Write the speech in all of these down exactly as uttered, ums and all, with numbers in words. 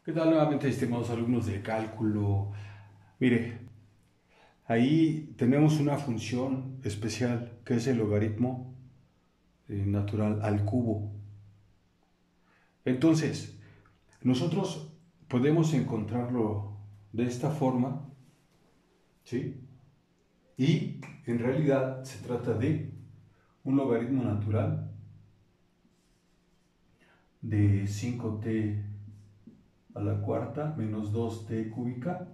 ¿Qué tal nuevamente, estimados alumnos de cálculo? Mire, ahí tenemos una función especial que es el logaritmo eh, natural al cubo. Entonces, nosotros podemos encontrarlo de esta forma, ¿sí? Y en realidad se trata de un logaritmo natural de cinco t a la cuarta menos dos t cúbica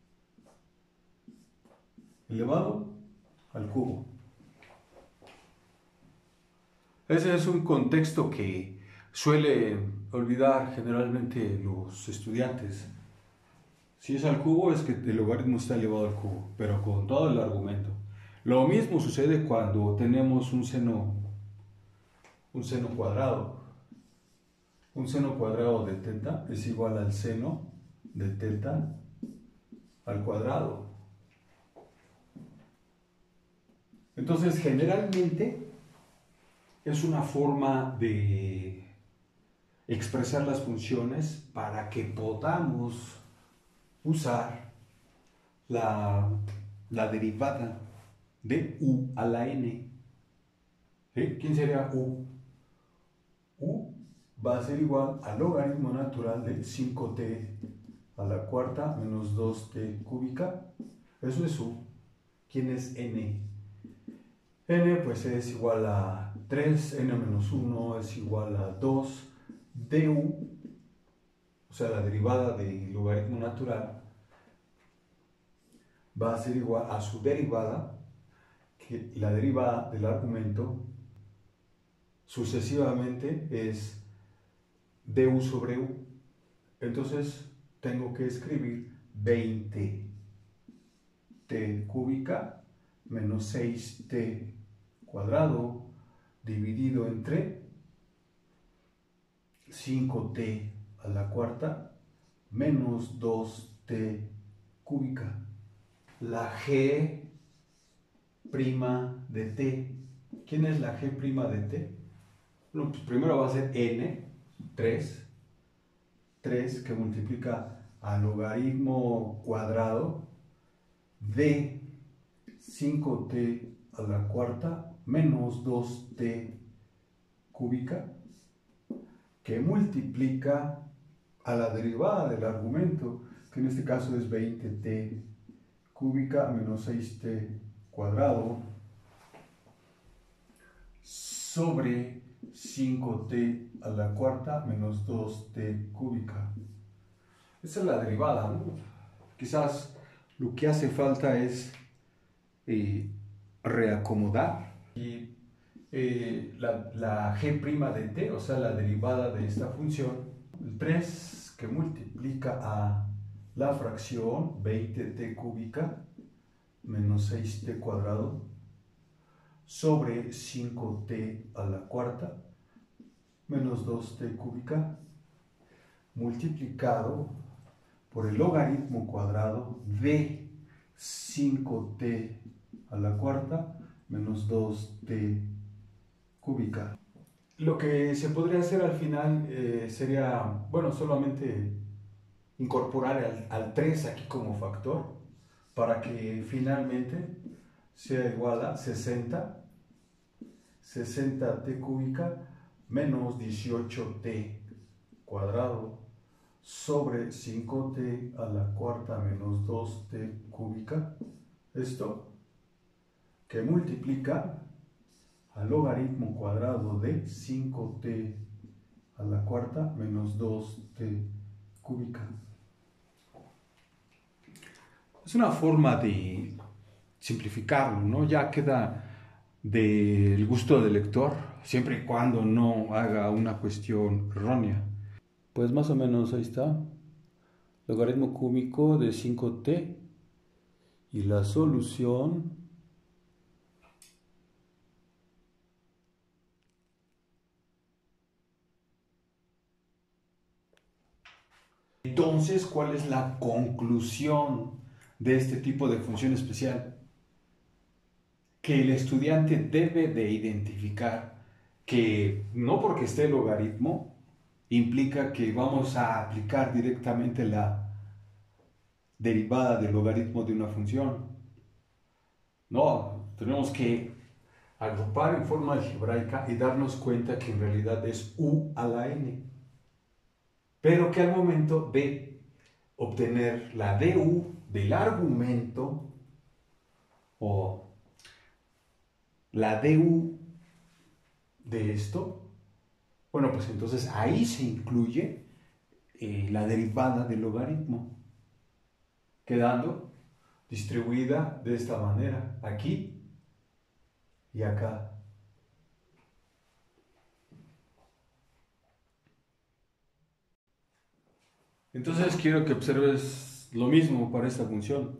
elevado al cubo. Ese es un contexto que suele olvidar generalmente los estudiantes. Si es al cubo, es que el logaritmo está elevado al cubo, pero con todo el argumento. Lo mismo sucede cuando tenemos un seno, un seno cuadrado. Un seno cuadrado de teta es igual al seno de teta al cuadrado. Entonces, generalmente es una forma de expresar las funciones para que podamos usar la, la derivada de u a la n. ¿Sí? ¿Quién sería u? U va a ser igual al logaritmo natural de cinco t a la cuarta menos dos t cúbica. Eso es u. ¿Quién es n? N pues es igual a tres, n menos uno es igual a dos, du, o sea la derivada del logaritmo natural, va a ser igual a su derivada, que la derivada del argumento sucesivamente es du sobre u. Entonces tengo que escribir veinte t cúbica menos seis t cuadrado dividido entre cinco t a la cuarta menos dos t cúbica. La g' de t. ¿Quién es la g' de t? Bueno, pues primero va a ser n, tres, tres que multiplica al logaritmo cuadrado de cinco t a la cuarta menos dos t cúbica, que multiplica a la derivada del argumento, que en este caso es veinte t cúbica menos seis t cuadrado sobre cinco t a la cuarta menos dos t cúbica. Esa es la derivada, ¿no? Quizás lo que hace falta es eh, reacomodar y eh, la, la g' de t, o sea la derivada de esta función, el tres que multiplica a la fracción veinte t cúbica menos seis t cuadrado sobre cinco t a la cuarta menos dos t cúbica multiplicado por el logaritmo cuadrado de cinco t a la cuarta menos dos t cúbica. Lo que se podría hacer al final eh, sería, bueno, solamente incorporar al, al tres aquí como factor para que finalmente sea igual a sesenta, sesenta t cúbica menos dieciocho t cuadrado sobre cinco t a la cuarta menos dos t cúbica. Esto que multiplica al logaritmo cuadrado de cinco t a la cuarta menos dos t cúbica. Es una forma de simplificarlo, ¿no? Ya queda del gusto del lector, siempre y cuando no haga una cuestión errónea. Pues más o menos ahí está. Logaritmo cúbico de cinco t y la solución entonces, ¿cuál es la conclusión de este tipo de función especial? Que el estudiante debe de identificar que no porque esté el logaritmo implica que vamos a aplicar directamente la derivada del logaritmo de una función. No, tenemos que agrupar en forma algebraica y darnos cuenta que en realidad es u a la n, pero que al momento de obtener la du del argumento o la du de esto, bueno, pues entonces ahí se incluye eh, la derivada del logaritmo, quedando distribuida de esta manera, aquí y acá. Entonces quiero que observes lo mismo para esta función.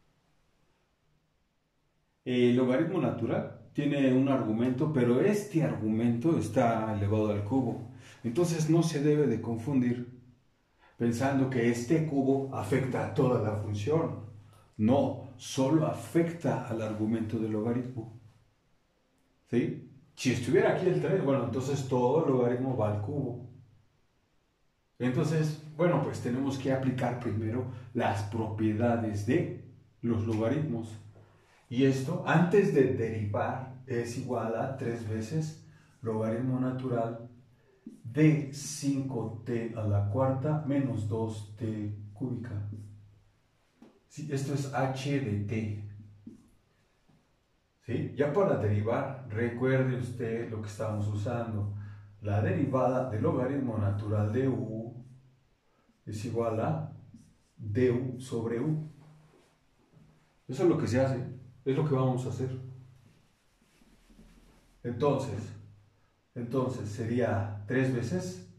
El logaritmo natural tiene un argumento, pero este argumento está elevado al cubo. Entonces no se debe de confundir pensando que este cubo afecta a toda la función. No, solo afecta al argumento del logaritmo. ¿Sí? Si estuviera aquí el tres, bueno, entonces todo el logaritmo va al cubo. Entonces, bueno, pues tenemos que aplicar primero las propiedades de los logaritmos. Y esto, antes de derivar, es igual a tres veces logaritmo natural de cinco t a la cuarta menos dos t cúbica. Sí, esto es h de t. ¿Sí? Ya para derivar, recuerde usted lo que estamos usando. La derivada del logaritmo natural de u es igual a du sobre u. Eso es lo que se hace, es lo que vamos a hacer. Entonces, entonces sería tres veces.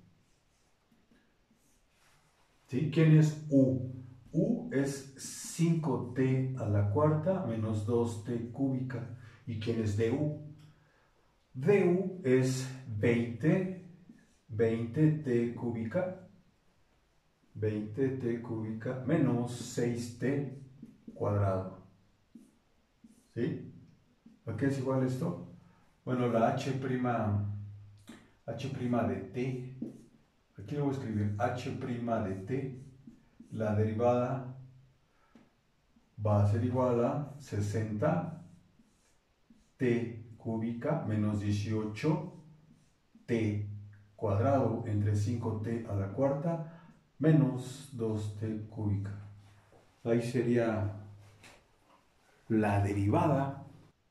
¿Sí? ¿Quién es u? U es cinco t a la cuarta menos dos t cúbica. ¿Y quién es du? Du es veinte, veinte t cúbica, veinte t cúbica menos seis t cuadrado. ¿Sí? ¿A qué es igual esto? Bueno, la h prima, h prima de t, aquí lo voy a escribir, h prima de t, la derivada va a ser igual a sesenta t cúbica menos dieciocho t cuadrado entre cinco t a la cuarta menos dos t cúbica. Ahí sería la derivada.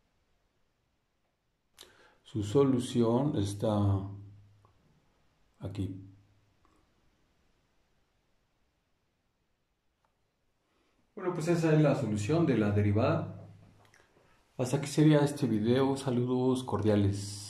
Su solución está aquí. Bueno, pues esa es la solución de la derivada. Hasta aquí sería este video. Saludos cordiales.